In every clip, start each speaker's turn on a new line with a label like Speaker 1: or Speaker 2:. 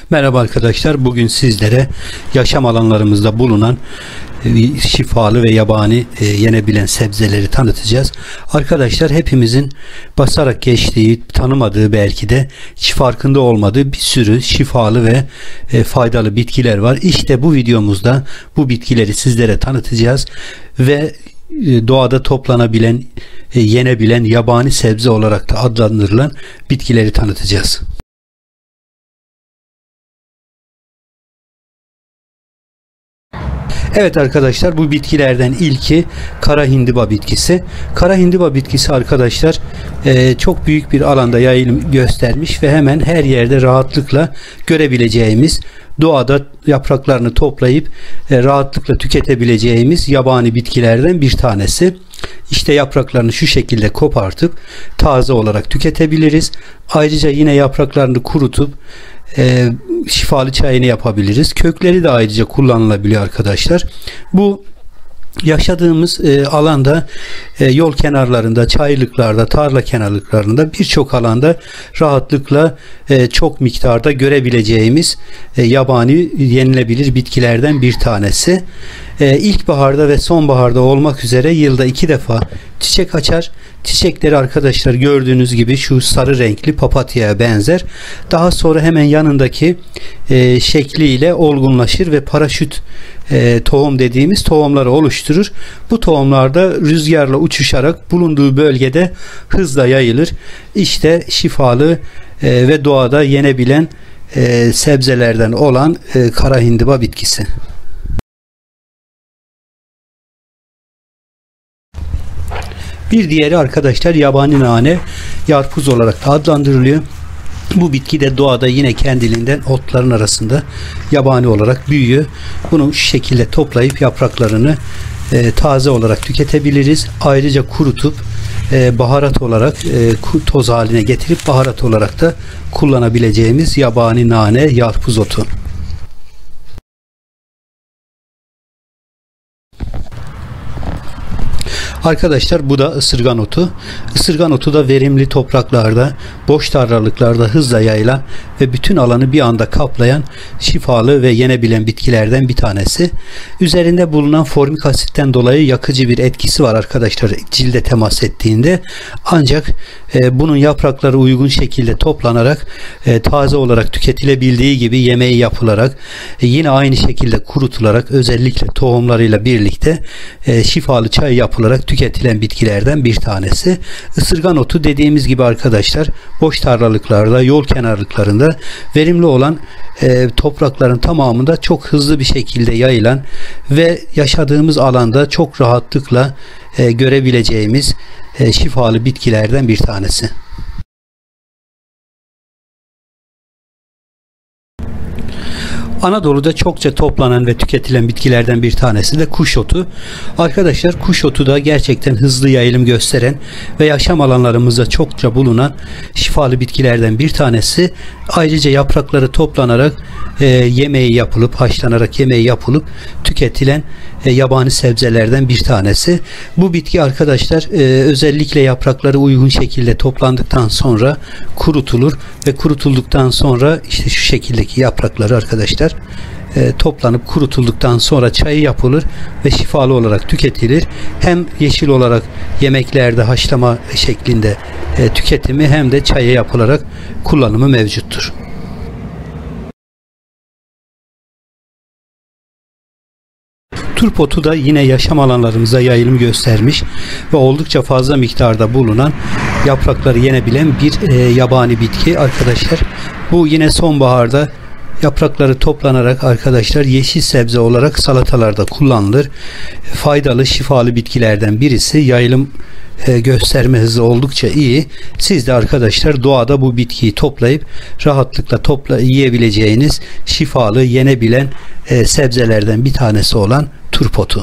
Speaker 1: Merhaba arkadaşlar. Bugün sizlere yaşam alanlarımızda bulunan şifalı ve yabani yenebilen sebzeleri tanıtacağız. Arkadaşlar hepimizin basarak geçtiği, tanımadığı belki de hiç farkında olmadığı bir sürü şifalı ve faydalı bitkiler var. İşte bu videomuzda bu bitkileri sizlere tanıtacağız ve doğada toplanabilen, yenebilen yabani sebze olarak da adlandırılan bitkileri tanıtacağız. Evet arkadaşlar, bu bitkilerden ilki kara hindiba bitkisi. Kara hindiba bitkisi arkadaşlar çok büyük bir alanda yayılım göstermiş ve hemen her yerde rahatlıkla görebileceğimiz, doğada yapraklarını toplayıp rahatlıkla tüketebileceğimiz yabani bitkilerden bir tanesi. İşte yapraklarını şu şekilde kopartıp taze olarak tüketebiliriz. Ayrıca yine yapraklarını kurutup şifalı çayını yapabiliriz. Kökleri de ayrıca kullanılabiliyor arkadaşlar. Bu yaşadığımız alanda yol kenarlarında, çaylıklarda, tarla kenarlıklarında birçok alanda rahatlıkla çok miktarda görebileceğimiz yabani yenilebilir bitkilerden bir tanesi. İlkbaharda ve sonbaharda olmak üzere yılda 2 defa çiçek açar. Çiçekleri arkadaşlar gördüğünüz gibi şu sarı renkli papatyaya benzer. Daha sonra hemen yanındaki şekliyle olgunlaşır ve paraşüt tohum dediğimiz tohumları oluşturur. Bu tohumlarda rüzgarla uçuşarak bulunduğu bölgede hızla yayılır. İşte şifalı ve doğada yenebilen sebzelerden olan kara hindiba bitkisi. Bir diğeri arkadaşlar yabani nane, yarpuz olarak da adlandırılıyor. Bu bitki de doğada yine kendiliğinden otların arasında yabani olarak büyüyor. Bunu şu şekilde toplayıp yapraklarını taze olarak tüketebiliriz. Ayrıca kurutup baharat olarak toz haline getirip baharat olarak da kullanabileceğimiz yabani nane, yarpuz otu. Arkadaşlar bu da ısırgan otu. Isırgan otu da verimli topraklarda, boş tarlalıklarda hızla yayılan ve bütün alanı bir anda kaplayan şifalı ve yenebilen bitkilerden bir tanesi. Üzerinde bulunan formik asitten dolayı yakıcı bir etkisi var arkadaşlar cilde temas ettiğinde. Ancak bunun yaprakları uygun şekilde toplanarak taze olarak tüketilebildiği gibi yemeği yapılarak yine aynı şekilde kurutularak özellikle tohumlarıyla birlikte şifalı çay yapılarak tüketilen bitkilerden bir tanesi. Isırgan otu dediğimiz gibi arkadaşlar boş tarlalıklarda, yol kenarlıklarında verimli olan toprakların tamamında çok hızlı bir şekilde yayılan ve yaşadığımız alanda çok rahatlıkla görebileceğimiz şifalı bitkilerden bir tanesi. Anadolu'da çokça toplanan ve tüketilen bitkilerden bir tanesi de kuş otu. Arkadaşlar kuş otu da gerçekten hızlı yayılım gösteren ve yaşam alanlarımızda çokça bulunan şifalı bitkilerden bir tanesi. Ayrıca yaprakları toplanarak yemeği yapılıp, haşlanarak yemeği yapılıp tüketilen yabani sebzelerden bir tanesi. Bu bitki arkadaşlar özellikle yaprakları uygun şekilde toplandıktan sonra kurutulur ve kurutulduktan sonra işte şu şekildeki yaprakları arkadaşlar toplanıp kurutulduktan sonra çayı yapılır ve şifalı olarak tüketilir. Hem yeşil olarak yemeklerde haşlama şeklinde tüketimi hem de çaya yapılarak kullanımı mevcuttur. Turp otu da yine yaşam alanlarımıza yayılım göstermiş ve oldukça fazla miktarda bulunan yaprakları yenebilen bir yabani bitki arkadaşlar. Bu yine sonbaharda yaprakları toplanarak arkadaşlar yeşil sebze olarak salatalarda kullanılır. Faydalı, şifalı bitkilerden birisi. Yayılım gösterme hızı oldukça iyi. Siz de arkadaşlar doğada bu bitkiyi toplayıp rahatlıkla yiyebileceğiniz şifalı, yenebilen sebzelerden bir tanesi olan turp otu.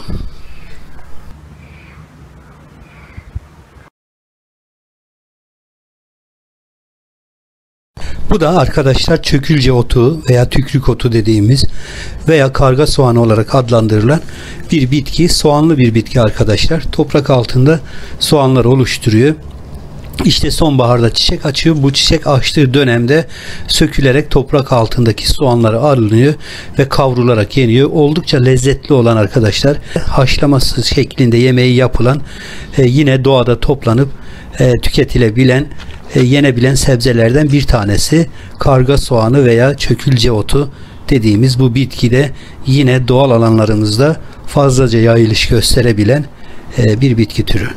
Speaker 1: Bu da arkadaşlar çökülce otu veya tükrük otu dediğimiz veya karga soğanı olarak adlandırılan bir bitki. Soğanlı bir bitki arkadaşlar. Toprak altında soğanlar oluşturuyor. İşte sonbaharda çiçek açıyor. Bu çiçek açtığı dönemde sökülerek toprak altındaki soğanları alınıyor ve kavrularak yeniyor. Oldukça lezzetli olan arkadaşlar, haşlaması şeklinde yemeği yapılan, yine doğada toplanıp tüketilebilen, yenebilen sebzelerden bir tanesi. Karga soğanı veya çökülce otu dediğimiz bu bitki de yine doğal alanlarımızda fazlaca yayılış gösterebilen bir bitki türü.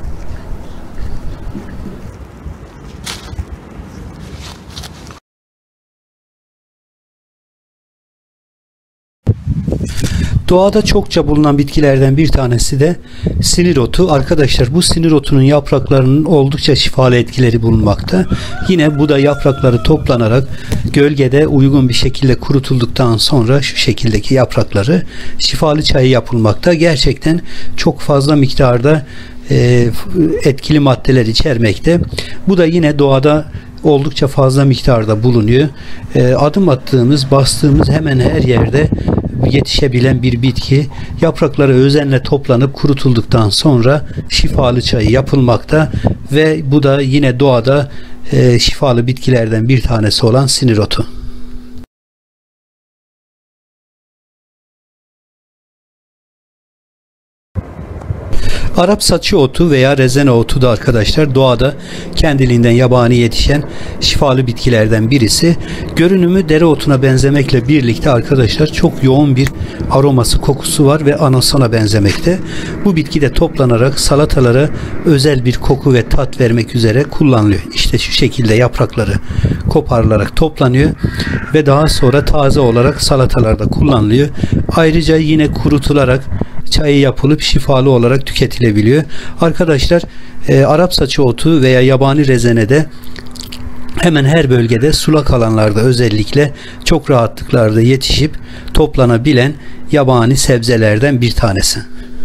Speaker 1: Doğada çokça bulunan bitkilerden bir tanesi de sinir otu. Arkadaşlar, bu sinir otunun yapraklarının oldukça şifalı etkileri bulunmakta. Yine bu da yaprakları toplanarak gölgede uygun bir şekilde kurutulduktan sonra şu şekildeki yaprakları şifalı çayı yapılmakta. Gerçekten çok fazla miktarda etkili maddeler içermekte. Bu da yine doğada oldukça fazla miktarda bulunuyor. Adım attığımız, bastığımız hemen her yerde yetişebilen bir bitki. Yaprakları özenle toplanıp kurutulduktan sonra şifalı çayı yapılmakta ve bu da yine doğada şifalı bitkilerden bir tanesi olan sinir otu. Arap saçı otu veya rezene otu da arkadaşlar doğada kendiliğinden yabani yetişen şifalı bitkilerden birisi. Görünümü dereotuna benzemekle birlikte arkadaşlar çok yoğun bir aroması, kokusu var ve anasona benzemekte. Bu bitki de toplanarak salatalara özel bir koku ve tat vermek üzere kullanılıyor. İşte şu şekilde yaprakları koparılarak toplanıyor ve daha sonra taze olarak salatalarda kullanılıyor. Ayrıca yine kurutularak çayı yapılıp şifalı olarak tüketilebiliyor. Arkadaşlar, Arap saçı otu veya yabani rezene de hemen her bölgede sulak alanlarda özellikle çok rahatlıklarda yetişip toplanabilen yabani sebzelerden bir tanesi.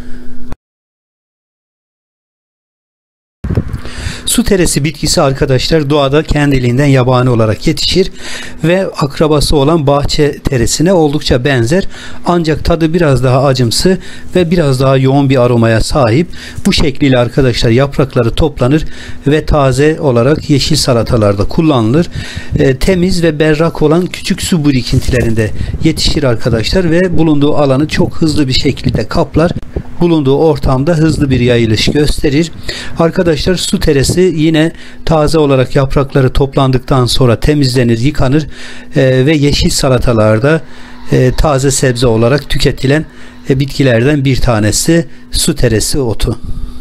Speaker 1: Su teresi bitkisi arkadaşlar doğada kendiliğinden yabani olarak yetişir ve akrabası olan bahçe teresine oldukça benzer, ancak tadı biraz daha acımsı ve biraz daha yoğun bir aromaya sahip. Bu şekliyle arkadaşlar yaprakları toplanır ve taze olarak yeşil salatalarda kullanılır. Temiz ve berrak olan küçük su birikintilerinde yetişir arkadaşlar ve bulunduğu alanı çok hızlı bir şekilde kaplar. Bulunduğu ortamda hızlı bir yayılış gösterir. Arkadaşlar, su teresi yine taze olarak yaprakları toplandıktan sonra temizlenir, yıkanır ve yeşil salatalarda taze sebze olarak tüketilen bitkilerden bir tanesi su teresi otu.